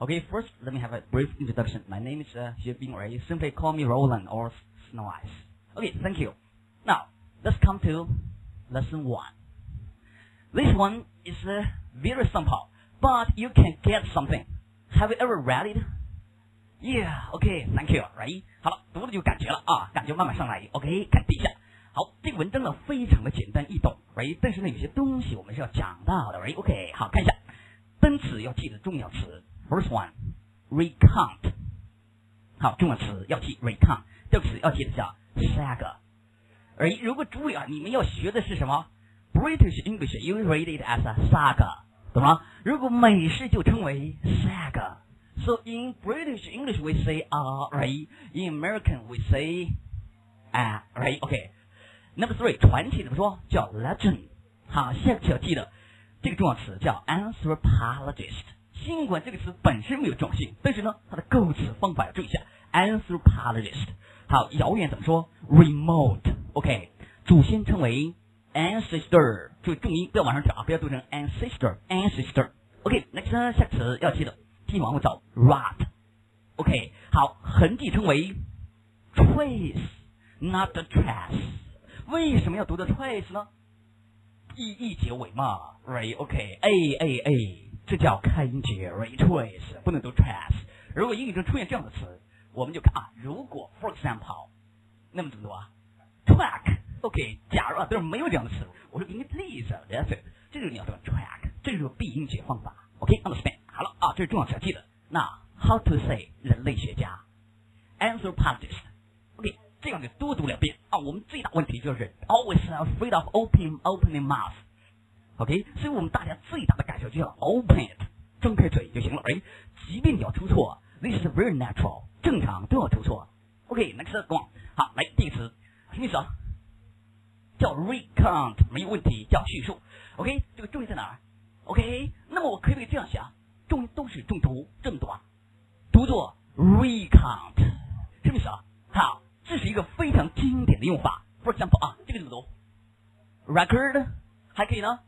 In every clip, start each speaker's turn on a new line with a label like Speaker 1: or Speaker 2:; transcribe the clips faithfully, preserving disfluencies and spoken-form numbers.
Speaker 1: Okay, first, let me have a brief introduction. My name is uh, Xiebing Ray. Simply call me Roland or Snow Ice. Okay, thank you. Now, let's come to lesson one. This one is uh, very simple, but you can get something. Have you ever read it? Yeah, okay, thank you. Right? 好了，读了就有感觉了啊，感觉慢慢上来。OK， 看第一下。好，这个文章呢非常的简单易懂 ，right？ 但是呢有些东西我们是要讲到的 ，right？ OK， 好，看一下单词要记的重要词。First one, recount。好，重要词要记 recount， 这个词要记的叫 saga。而如果注意啊，你们要学的是什么 ？British English, you read it as a saga， 懂吗？如果美式就称为 saga。So in British English we say ah, right? In American we say ah, right? OK。Number three， 传奇怎么说？叫 legend。好，下个词要记得这个重要词叫 anthropologist。尽管这个词本身没有重要性，但是呢，它的构词方法要注意一下 anthropologist。好，遥远怎么说 ？remote。OK， 祖先称为 ancestor， 注意重音不要往上调啊，不要读成 ancestor，ancestor。OK，next、okay, 下个词要记得，继续往后走 rot。OK， 好，痕迹称为 trace，not the trace。为什么要读的 trace 呢？一一结尾嘛 ，right？ OK，a a a， 这叫开音节 ，right？ trace 不能读 trace。如果英语中出现这样的词，我们就看啊，如果 for example， 那么怎么读啊 ？track，OK， 假如啊，但是没有这样的词，我说给你例子 ，that's it， 这就是你要读 track， 这就是闭音节方法 ，OK，understand？、Okay? 好了啊，这是重要词要记得。那 how to say 人类学家 ，anthropologist。OK， 这样就多读两遍啊。我们最大问题就是 always afraid of opening opening mouth。OK， 所以我们大家最大的感受就叫 open it， 张开嘴就行了。哎，即便你要出错 ，this is very natural， 正常都要出错。OK，next、okay, go on。好，来第一个词什么意思啊？叫 recount， 没有问题，叫叙述。OK， 这个重音在哪儿 ？OK， 那么我可不可以这样想？重音都是重读，这么读啊，读作 recount， 什么意思啊？好，这是一个非常经典的用法。For example 啊，这个怎么读 ？record 还可以呢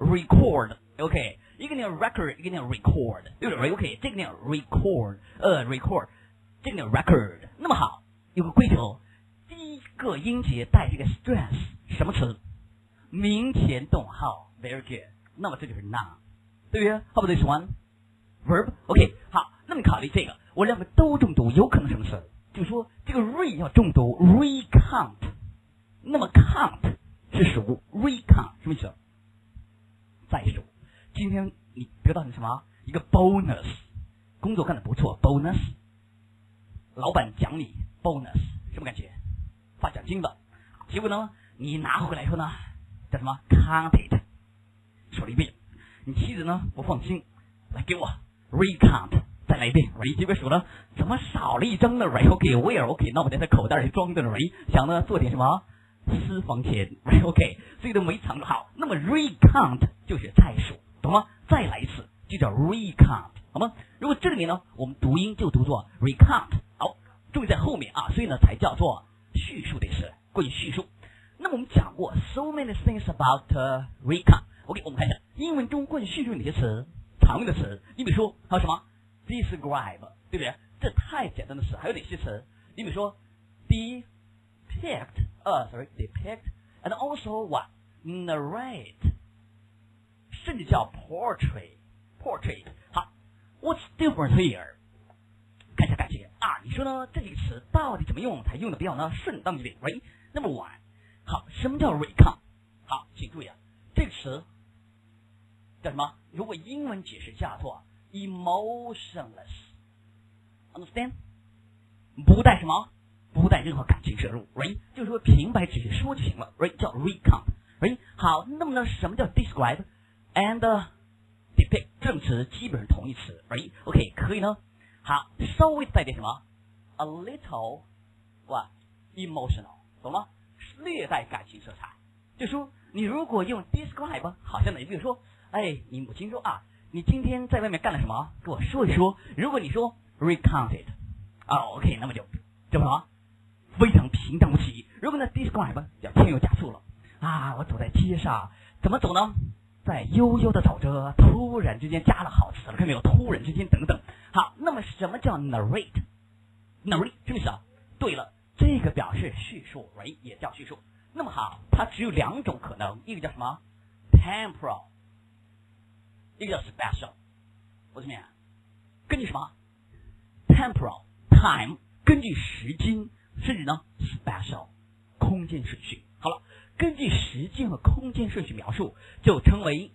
Speaker 1: ，record。OK， 一个念 record， 一个念 record， 对不对 ？OK， 这个念 record， 呃 record， 这个念 record。那么好，有个规则，第一个音节带这个 stress， 什么词？名前动号 ，very good。那么这就是 noun， 对不对 ？How about this one？Verb，OK，、okay, 好，那么考虑这个，我两个都重读，有可能什么事？就是说这个 re 要重读 recount， 那么 count 是数 recount 什么意思？再数。今天你得到你什么？一个 bonus， 工作干得不错 ，bonus， 老板奖你 bonus， 什么感觉？发奖金了。结果呢，你拿回来以后呢，叫什么 count it， 说了一遍，你妻子呢不放心，来给我。recount， 再来一遍，喂，结果数了，怎么少了一张呢 ？Right OK， where OK， 那我在他口袋里装的 ，Right， 想呢做点什么私房钱 ，Right OK， 所以都没藏好。那么 recount 就是再数，懂吗？再来一次就叫 recount， 好吗？如果这里面呢，我们读音就读作 recount， 好，注意在后面啊，所以呢才叫做叙述的事，关于叙述。那么我们讲过 so many things about、uh, recount。OK， 我们看一下英文中关于叙述哪些词。常用的词，你比如说还有什么 describe， 对不对？这太简单的词，还有哪些词？你比如说 depict， 呃 ，sorry depict，and also what narrate， 甚至叫 portrait，portrait。好 ，what's different here？ 看一下感觉啊，你说呢？这几个词到底怎么用才用的比较呢顺当一点 ？Right？ Number one， 好，什么叫 recount？ 好，请注意啊，这个词。叫什么？如果英文解释叫做 emotionless，understand？ 不带什么？不带任何感情摄入 ，right？ 就是说平白直接说就行了 ，right？ 叫 recount，right？ 好，那么呢，什么叫 describe and、uh, depict？ 这种词基本上同义词 ，right？OK，、okay, 可以呢。好，稍微带点什么 ？a little what emotional， 懂吗？略带感情色彩。就说你如果用 describe， 好像呢，比如说。哎，你母亲说啊，你今天在外面干了什么？跟我说一说。如果你说 recount it， 啊 ，OK， 那么就叫什么？非常平淡无奇。如果呢 describe 叫添油加醋了啊，我走在街上，怎么走呢？在悠悠的走着，突然之间加了好词了，看没有？突然之间等等。 好，那么什么叫 narrate？narrate 什么意思啊？对了，这个表示叙述 ，right 也叫叙述。那么好，它只有两种可能，一个叫什么 temporal， 一个叫 special。我这边根据什么 temporal time， 根据时间，甚至呢 special 空间顺序。好了，根据时间和空间顺序描述，就称为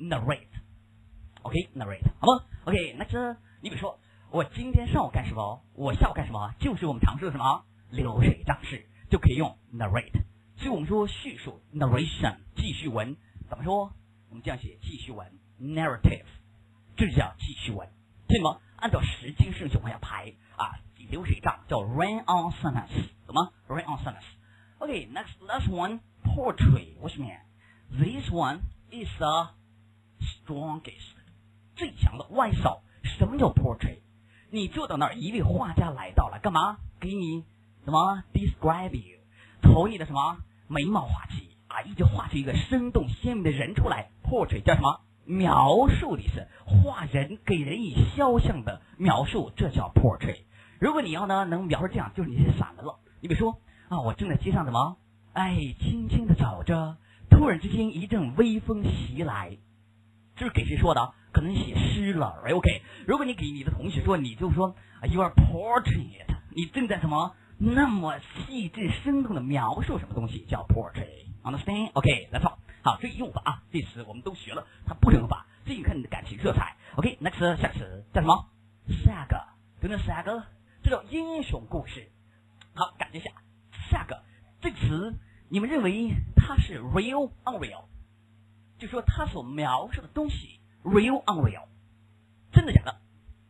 Speaker 1: narrate。OK，narrate， 好吗 ？OK， 那这你比如说，我今天上午干什么，我下午干什么，就是我们常说的什么流水账式，就可以用 narrate。所以我们说叙述 narration 记叙文，怎么说？我们这样写记叙文 narrative， 这就叫记叙文，记得吗？按照时间顺序往下排啊，流水账叫 run on sentence， 懂吗 ？run on sentence。OK， next last one portrait， what you mean? This one is the strongest， 最强的外扫。什么叫 portrait？ 你坐到那儿，一位画家来到了，干嘛？给你什么 describe you， 投你的什么眉毛画起啊，一直画出一个生动鲜明的人出来。portrait 叫什么？描述的意思，画人，给人以肖像的描述，这叫 portrait。如果你要呢能描述这样，就是你是散文了。你比如说啊，我正在街上怎么，哎，轻轻的走着，突然之间一阵微风袭来，这是给谁说的？可能写诗了 ，OK。如果你给你的同学说，你就说 ，Your portrait， 你正在什么那么细致生动的描述什么东西，叫 portrait。Understand？ OK， that's all。好，这个用法啊，这词我们都学了，它不是用法，这你看你的感情色彩。OK，next、okay, 下个词叫什么 ？saga， 等等 saga， 这叫英雄故事。好，感觉一下 saga 这个词，你们认为它是 real unreal？ 就说它所描述的东西 real unreal， 真的假的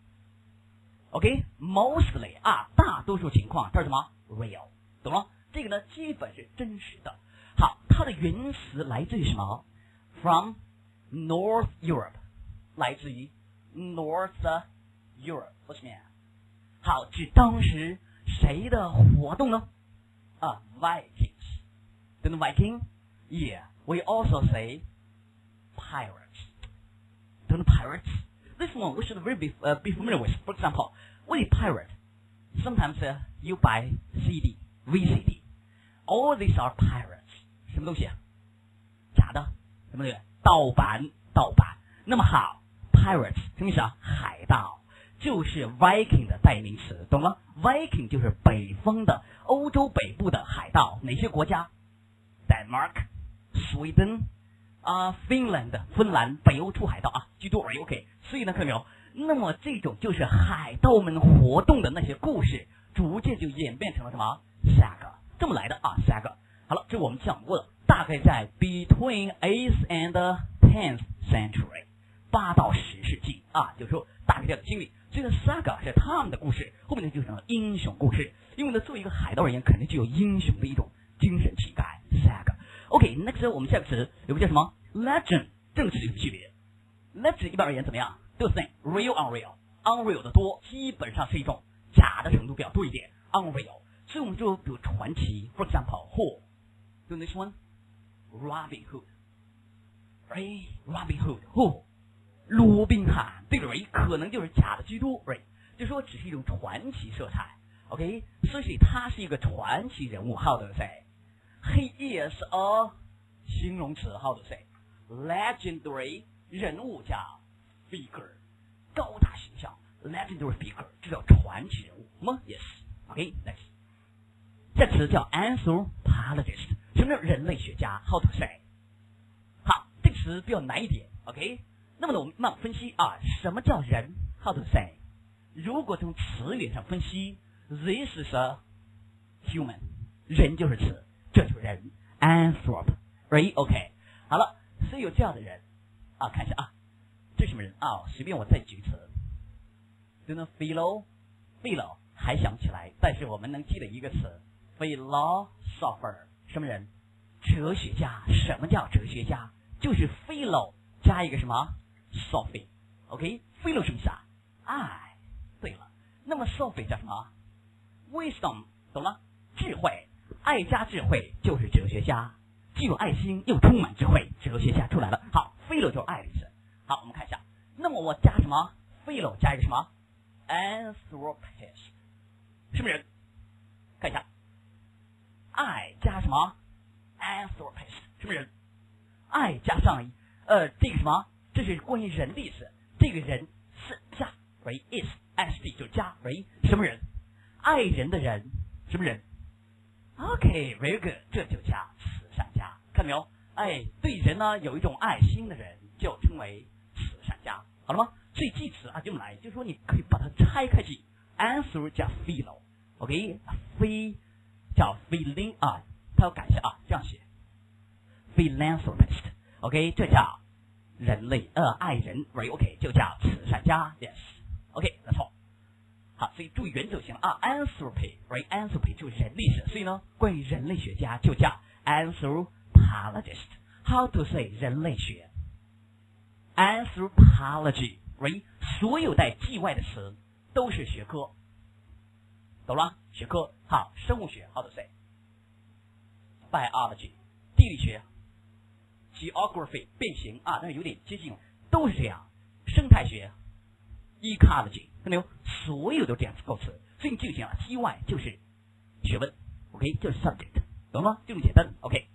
Speaker 1: ？OK，mostly、okay? 啊，大多数情况它是什么 real， 懂了？这个呢，基本是真实的。好，它的原词来自于什么 ？From North Europe， 来自于 North Europe， what you mean？ 好，指当时谁的活动呢？啊 ，Vikings， 对不对 ？Viking，yeah，we also say pirates， 对不对 ？Pirates。This one we should really be uh, be familiar with. For example, what is pirate? Sometimes uh, you buy C D, V C D. All these are pirates. 什么东西？假的，什么东西？盗版，盗版。那么好 ，pirates 什么意思啊？海盗，就是 Viking 的代名词，懂了 ？Viking 就是北方的欧洲北部的海盗，哪些国家 ？Denmark、Sweden 啊、Finland 芬兰北欧出海盗啊，居多而已。OK， 所以呢，看到没有？那么这种就是海盗们活动的那些故事，逐渐就演变成了什么 saga 这么来的啊 saga。好了，这我们讲过了，大概在 between eighth and tenth century， 八到十世纪啊，就是说大概这样的经历。这个 saga 是他们的故事，后面呢就成了英雄故事。因为呢，作为一个海盗而言，肯定具有英雄的一种精神气概。saga。OK，next、okay, 我们下个词有个叫什么 legend， 这个词有什么区别 ？legend 一般而言怎么样？都是 real unreal，unreal 的多，基本上是一种假的程度比较多一点 unreal。所以我们就比如传奇 ，for example who。Do this one? Robin Hood. Right? Robin Hood. Who? 罗宾汉。这个人可能就是假的居多 ，right？ 就说只是一种传奇色彩 ，OK？ 所以他是一个传奇人物 ，How do you say? He is a 形容词 ，How do you say? Legendary 人物叫 figure， 高大形象 ，legendary figure， 这叫传奇人物吗 ？Yes。OK，next、okay? 这词叫 Anthropologists。什么叫人类学家 ？How to say？ 好，这个词比较难一点 ，OK？ 那么呢，我们慢慢分析啊，什么叫人 ？How to say？ 如果从词源上分析 ，This is a human， 人就是词，这就是人 ，Anthrop，right？OK， 好了，所以有这样的人啊，看一下啊，这是什么人啊？随便我再举词，就那 philo，philo 还想不起来，但是我们能记得一个词 ，philosopher。什么人？哲学家。什么叫哲学家？就是 philo 加一个什么 sophie。OK，philo、okay? 什么意思啊？爱。对了，那么 sophie 叫什么 ？wisdom， 懂了？智慧。爱加智慧就是哲学家，既有爱心又充满智慧，哲学家出来了。好 ，philo 就是爱的意思。好，我们看一下，那么我加什么 ？philo 加一个什么 ？Anthropologist 什么人？看一下，爱加什么 ？Anthropologist 什么人？爱加上呃这个什么？这是关于人历史，这个人是加为 is s d 就加为什么人？爱人的人什么人 ？OK，very good， 这就叫慈善家，看到没有？哎，对人呢有一种爱心的人就称为慈善家，好了吗？所以记词啊，就来，就是说你可以把它拆开去 ，answer 加 philo，OK， 叫 feeling 啊，它要改一下啊，这样写 philanthropist，OK， 这叫人类呃爱人 ，right？OK， 就叫慈善家 ，yes，OK， 没错。好，所以注意原则就行了啊 ，anthropy，right？anthropy 就是人历史，所以呢，关于人类学家就叫 anthropologist。How to say 人类学 ？Anthropology，right？所有带 G 外的词都是学科，懂了？学科。好，生物学 How to say biology， 地理学 geography 变形啊，那有点接近，都是这样。生态学 ecology， 看到没有？所有都这样子构词，所以你记住了 ，G 外就是学问 ，OK， 就是 subject， 懂吗？就这么简单 ，OK。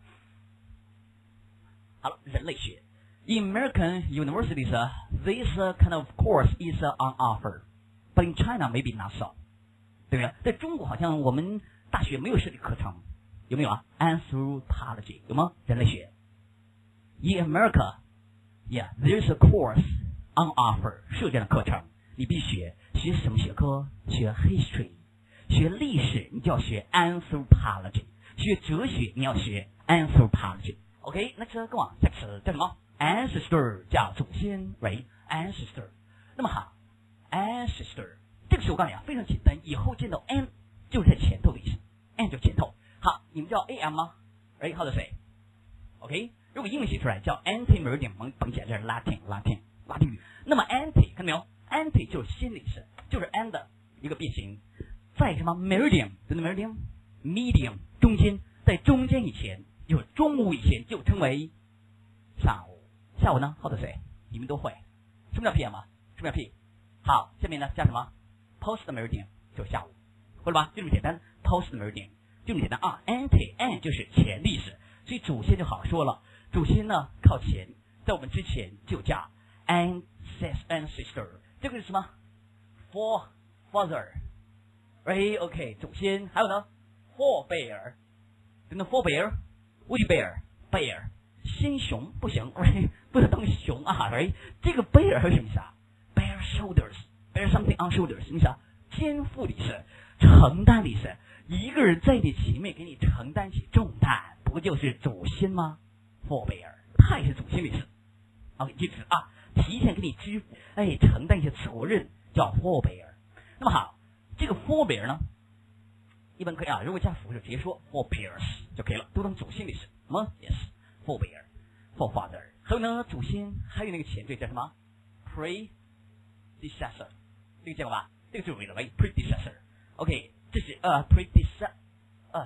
Speaker 1: 好了，人类学。In American universities, uh, this uh, kind of course is uh, on offer, but in China maybe not so. 对不对？在中国好像我们大学没有设计课程，有没有啊 ？Anthropology 有吗？人类学。In America, yeah, there's a course on offer 设计的课程，你必须学学什么学科？学 history， 学历史你就要学 anthropology， 学哲学你要学 anthropology。OK， 那这跟我下词叫什么 ？ancestor 叫祖先为 ancestor。那么好 ，ancestor 这个时候我告诉你啊，非常简单，以后见到 n 就是在前头的意思 ，n 就前头。好，你们知道 am 吗？哎 ，how to say？OK， 如果英文写出来叫 anti-meridian， 甭甭写，这是 Latin Latin 拉丁语。那么 anti 看到没有 ？anti 就是先的意思，就是 and 的一个变形，在什么 meridian， 对不对 ？meridian，medium 中间，在中间以前。就是中午以前就称为上午，下午呢 ？How to say？ 你们都会。什么叫 P M 啊？什么叫 P？ 好，下面呢加什么 ？Post meridian 就是下午，会了吧？就这么简单 ，Post meridian 就这么简单啊。Ante an 就是前历史，所以祖先就好说了。祖先呢靠前，在我们之前就叫 ancestor， 这个是什么 ？forefather， OK， 祖先，还有呢 ，forebear， 真的 forebear。Would you bear bear 先熊不行，不能当熊啊！这个 bear 是什么意思啊 ？bear shoulders bear something on shoulders 什么意思啊？肩负的意思，承担的意思。一个人在你前面给你承担起重担，不就是祖先吗 ？forebear 他也是祖先的意思。OK， 记住啊，提前给你支哎承担一些责任叫 forebear。那么好，这个 forebear 呢？一般可以啊，如果加辅就直接说 forebears 就可以了，都当祖先的意思。什么 ？Yes，forebear， forefather。还有呢，祖先还有那个前缀叫什么 ？predecessor， 这个见过吧？这个就是为了 predecessor。OK， 这是呃 predecessor， 呃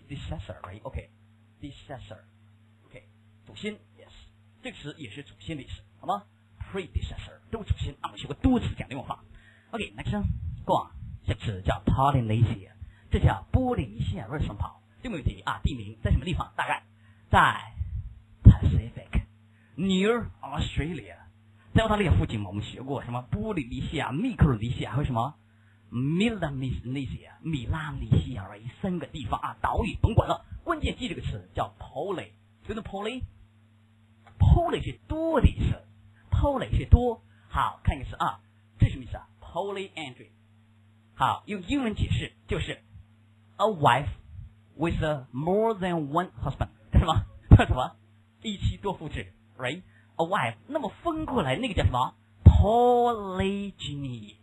Speaker 1: predecessor，OK，predecessor，OK， 祖先 ，yes， 这个词也是祖先的意思，好吗 ？predecessor 都是祖先啊，我们学过多次讲的用法。OK，next， go on， 下词叫 Polynesian。这叫波利尼西亚，为什么跑？这个问题啊，地名在什么地方？大概在 Pacific near Australia， 在澳大利亚附近嘛。我们学过什么波利尼西亚、密克罗尼西亚，还有什么 Melanesia、米拉尼西亚，三个地方啊，岛屿甭管了，关键记这个词叫 Poly， 真的 Poly，Poly 是多的意思 ，Poly 是多。好看一个词啊，这是什么意思啊 ？Polyandry。好，用英文解释就是。A wife with a more than one husband， 这是什么？叫什么？一妻多夫制 ，right？A wife， 那么分过来那个叫什么 ？Polygyny，